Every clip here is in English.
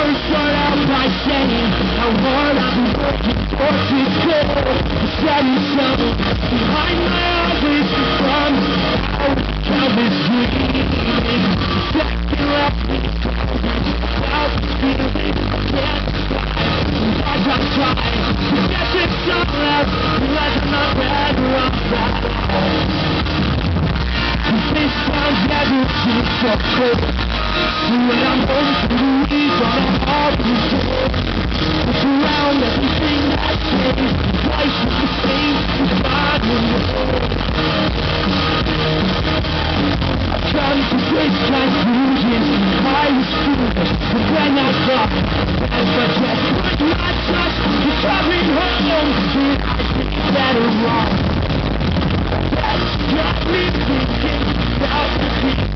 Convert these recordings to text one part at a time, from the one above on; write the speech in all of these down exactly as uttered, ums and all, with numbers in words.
start out by saying how hard I've been working for this goal. Setting some behind my eyes from out countless dreaming. Second left me without feeling. Can't fight as I try to get this song out. Realize I'm not better off at all. This town never seems so cold. When I'm home to leave on a harbor shore, look around, everything has changed. Life is the same, it's not anymore. I've come to this conclusion. I was foolish, but then I thought, as I just put my trust in coming home, did I think better wrong? That's got me thinking about the things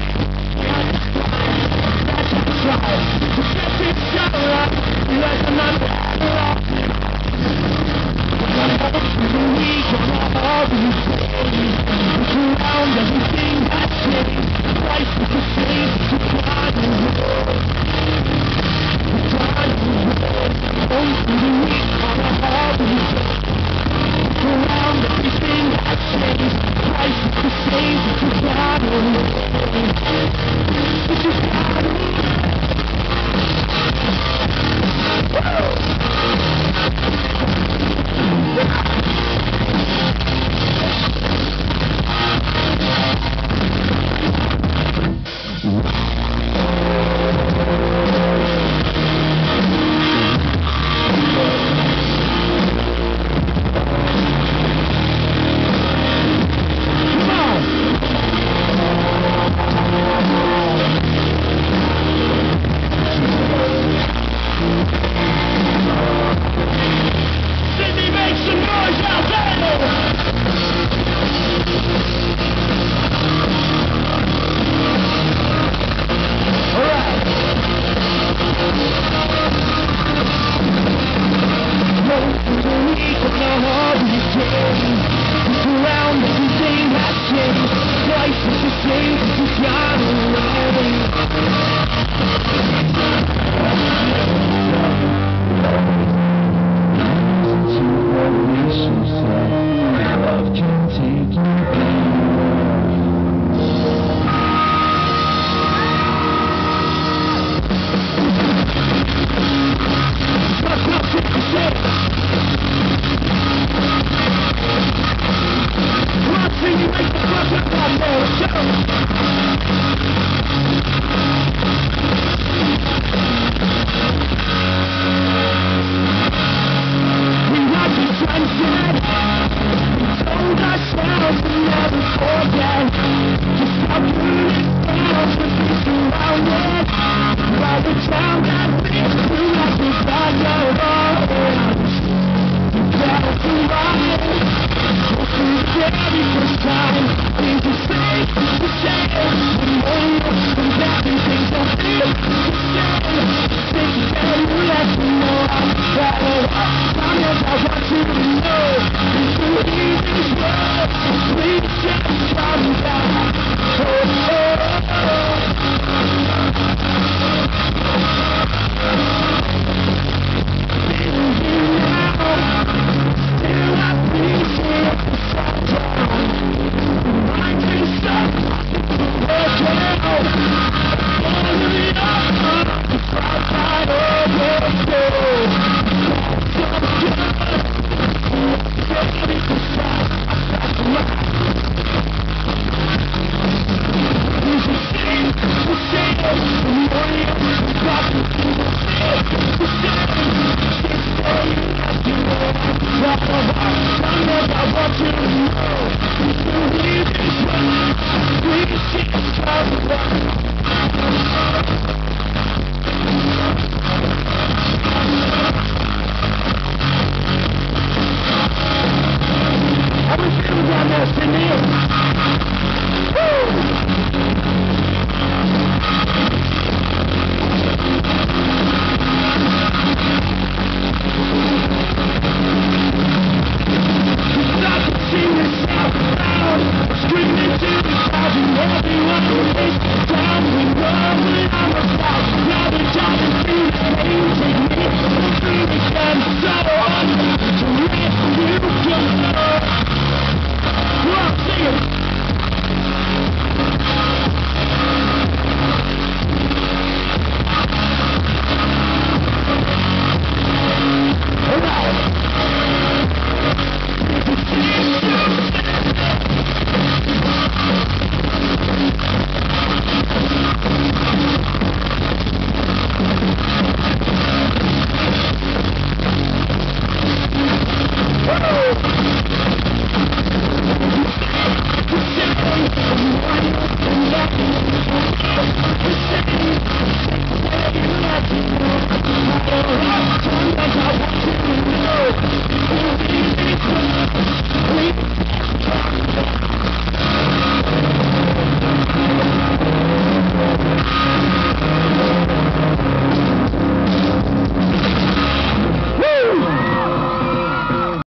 try to get this shot right. Realize I'm not better off. I'm home for the week on all these days. Look around, everything has changed. Life is the same, it's not the world. It's not the world. Home for the week on all these days. Look around, everything has changed. Life is the same, it's not the world. It's just not the world. Love can take you